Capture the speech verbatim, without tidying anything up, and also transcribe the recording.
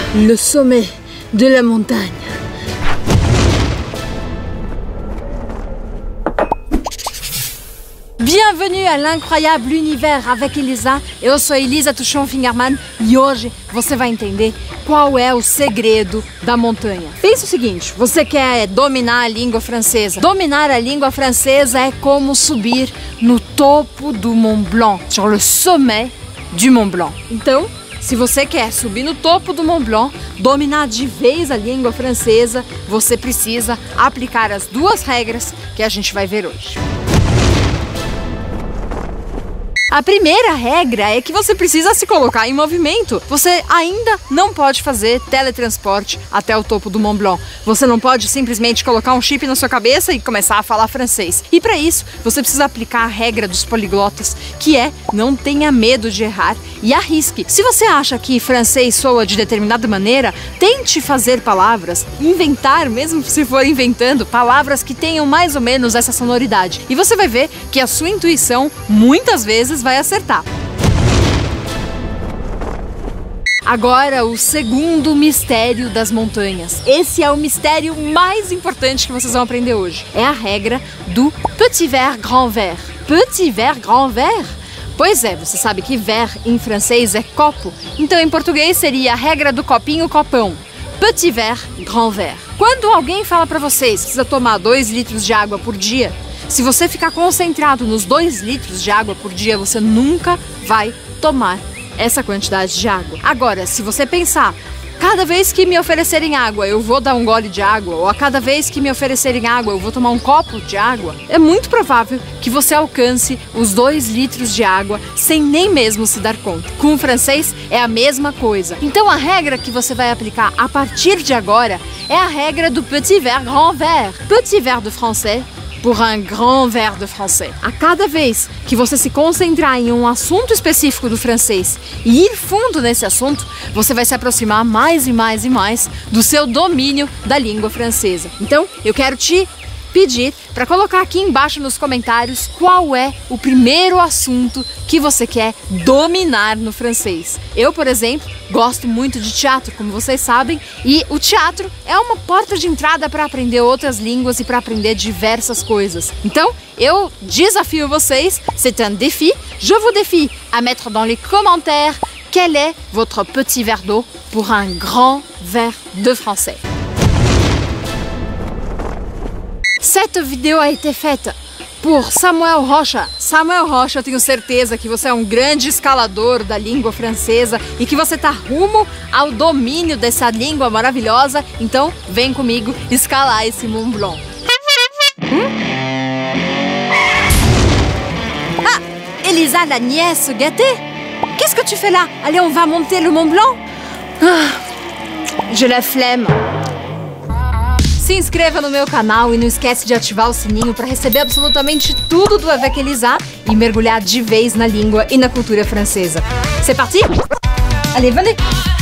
le sommet de la montagne. Bienvenue à l'incroyable univers avec Elisa. Eu sou Elisa Tuchon-Fingerman e hoje você vai entender qual é o segredo da montanha. Pensa o seguinte, você quer dominar a língua francesa. Dominar a língua francesa é como subir no topo do Mont Blanc, sur le sommet du Mont Blanc. Então, se você quer subir no topo do Mont Blanc, dominar de vez a língua francesa, você precisa aplicar as duas regras que a gente vai ver hoje. A primeira regra é que você precisa se colocar em movimento. Você ainda não pode fazer teletransporte até o topo do Mont Blanc. Você não pode simplesmente colocar um chip na sua cabeça e começar a falar francês. E para isso, você precisa aplicar a regra dos poliglotas, que é não tenha medo de errar e arrisque. Se você acha que francês soa de determinada maneira, tente fazer palavras, inventar, mesmo se for inventando, palavras que tenham mais ou menos essa sonoridade. E você vai ver que a sua intuição, muitas vezes, vai acertar. Agora, o segundo mistério das montanhas. Esse é o mistério mais importante que vocês vão aprender hoje. É a regra do petit verre, grand verre. Petit verre, grand verre? Pois é, você sabe que verre em francês é copo. Então, em português, seria a regra do copinho, copão. Petit verre, grand verre. Quando alguém fala para vocês que precisa tomar dois litros de água por dia, se você ficar concentrado nos dois litros de água por dia, você nunca vai tomar essa quantidade de água. Agora, se você pensar, cada vez que me oferecerem água, eu vou dar um gole de água, ou a cada vez que me oferecerem água, eu vou tomar um copo de água, é muito provável que você alcance os dois litros de água sem nem mesmo se dar conta. Com o francês é a mesma coisa. Então a regra que você vai aplicar a partir de agora é a regra do petit verre, grand verre. Petit verre de français pour un grand verre de français. A cada vez que você se concentrar em um assunto específico do francês e ir fundo nesse assunto, você vai se aproximar mais e mais e mais do seu domínio da língua francesa. Então, eu quero te pedir para colocar aqui embaixo nos comentários qual é o primeiro assunto que você quer dominar no francês. Eu, por exemplo, gosto muito de teatro, como vocês sabem, e o teatro é uma porta de entrada para aprender outras línguas e para aprender diversas coisas. Então, eu desafio vocês, c'est un défi, je vous défie à mettre dans les commentaires quel est votre petit verre d'eau pour un grand verre de français. Cette vidéo a été faite por Samuel Rocha. Samuel Rocha, eu tenho certeza que você é um grande escalador da língua francesa e que você está rumo ao domínio dessa língua maravilhosa. Então, vem comigo escalar esse Mont Blanc. Hum? Ah, Elisa, la nièce gâtée. Qu'est-ce que tu fais là? Allez, on va monter le Mont Blanc. Ah, j'ai la flemme. Se inscreva no meu canal e não esquece de ativar o sininho para receber absolutamente tudo do Avec Elisa e mergulhar de vez na língua e na cultura francesa. C'est parti? Allez, venez!